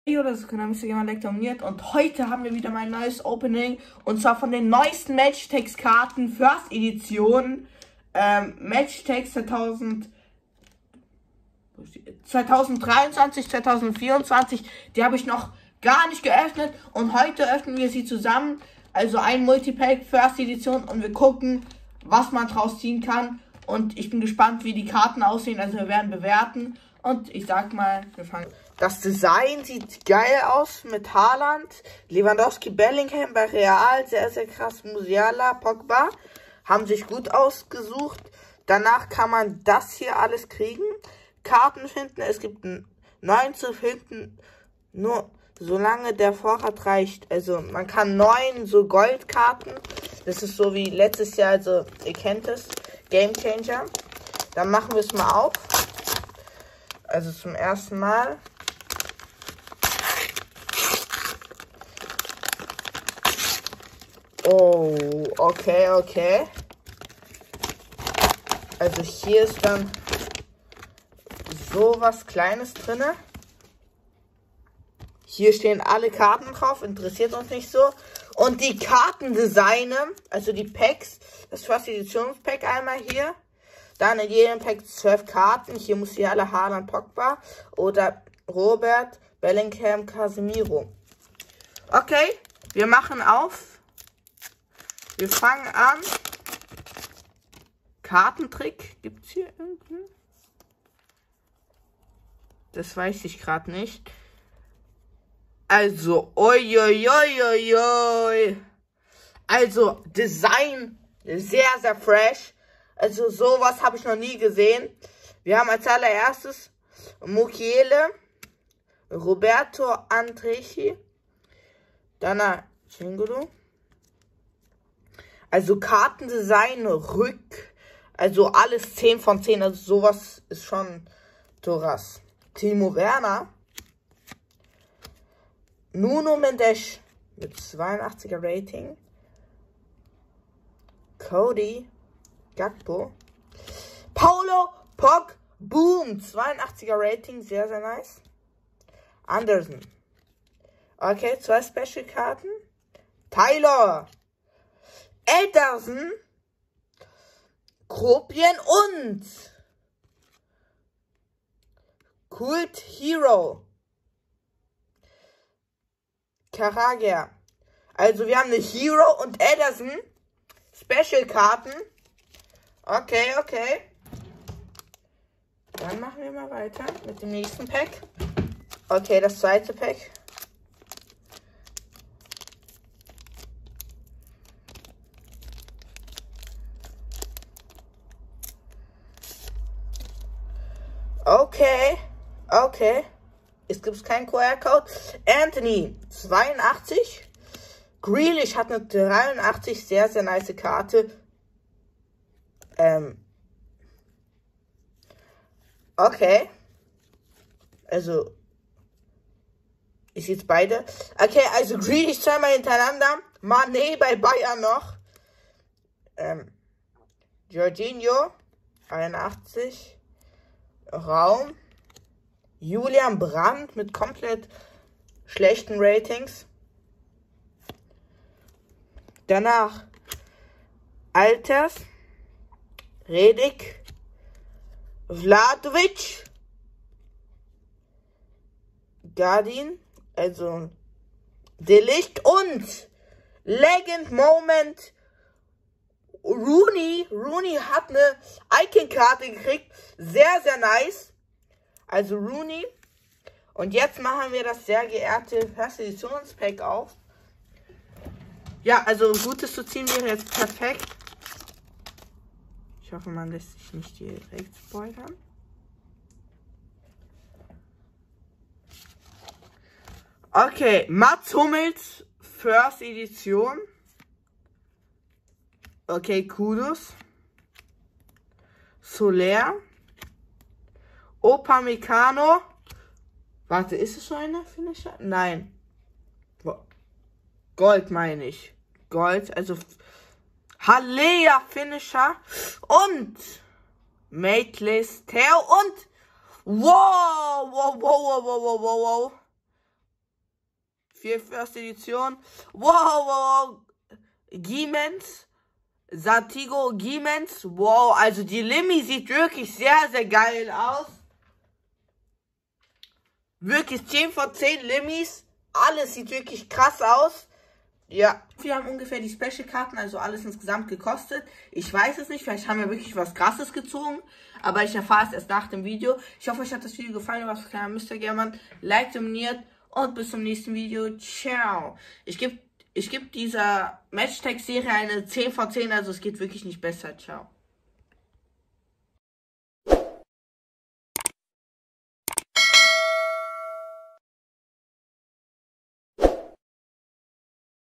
Das ist Mr. Gamer lektoriert und heute haben wir wieder mein neues Opening und zwar von den neuesten Matchtext-Karten First Edition. Matchtext 2023, 2024, die habe ich noch gar nicht geöffnet und heute öffnen wir sie zusammen. Also ein Multipack First Edition und wir gucken, was man draus ziehen kann. Und ich bin gespannt, wie die Karten aussehen. Also wir werden bewerten. Und ich sag mal, wir fangen. Das Design sieht geil aus mit Haaland, Lewandowski, Bellingham bei Real, sehr, sehr krass. Musiala, Pogba haben sich gut ausgesucht. Danach kann man das hier alles kriegen. Karten finden, es gibt 9 zu finden, nur solange der Vorrat reicht. Also man kann 9 so Goldkarten. Das ist so wie letztes Jahr, also ihr kennt es, Game Changer. Dann machen wir es mal auf. Also zum ersten Mal. Oh, okay. Also hier ist dann so was Kleines drin. Hier stehen alle Karten drauf, interessiert uns nicht so. Und die Kartendesigne, also die Packs, das First Editionspack einmal hier. Dann in jedem Pack 12 Karten. Hier Musiala, Haaland, Pogba oder Robert, Bellingham, Casemiro. Okay, wir machen auf. Wir fangen an. Kartentrick. Gibt es hier irgendwie? Das weiß ich gerade nicht. Also, Also, Design sehr, sehr fresh. Also, sowas habe ich noch nie gesehen. Wir haben als allererstes Mukiele, Roberto Andrechi, danach Chingolo. Also, Kartendesign, also alles 10 von 10. Also, sowas ist schon Toras. Timo Werner. Nuno Mendes mit 82er Rating. Cody Gakpo. Paulo Pogba, boom, 82er Rating, sehr, sehr nice. Anderson. Okay, 2 Special-Karten. Tyler. Ederson. Kropien und Kult Hero. Karagia. Also wir haben eine Hero und Ederson. Special-Karten. Okay. Dann machen wir mal weiter mit dem nächsten Pack. Okay, das zweite Pack. Okay. Es gibt keinen QR-Code. Anthony, 82. Grealish hat eine 83. Sehr, sehr nice Karte. Okay. Also, ich sehe jetzt beide. Okay, also Grealish zweimal hintereinander. Mané bei Bayern noch. Jorginho, 81. Raum. Julian Brandt mit komplett schlechten Ratings. Danach Alters, Redick, Vlahovic, Gardin, also De Ligt und Legend Moment Rooney. Rooney hat eine Icon-Karte gekriegt. Sehr, sehr nice. Also Rooney. Und jetzt machen wir das sehr geehrte First Editionspack auf. Ja, also Gutes zu ziehen wäre jetzt perfekt. Ich hoffe, man lässt sich nicht direkt spoilern. Okay, Mats Hummels First Edition. Okay, Kudos. Soler. Upamecano. Warte, ist es so eine Finisher? Nein. Gold meine ich. Gold, also Halea Finisher und Mateless Theo und wow. 4 First Edition. Wow. Giemens. Satigo Giemens. Wow, also die Limmi sieht wirklich sehr, sehr geil aus. Wirklich 10 von 10 Limmis. Alles sieht wirklich krass aus. Ja. Wir haben ungefähr die Special-Karten, also alles insgesamt gekostet. Ich weiß es nicht, vielleicht haben wir wirklich was Krasses gezogen. Aber ich erfahre es erst nach dem Video. Ich hoffe, euch hat das Video gefallen. Was für kleiner Mr. German. Like, dominiert und bis zum nächsten Video. Ciao. Ich geb dieser Matchtag-Serie eine 10 von 10, also es geht wirklich nicht besser. Ciao.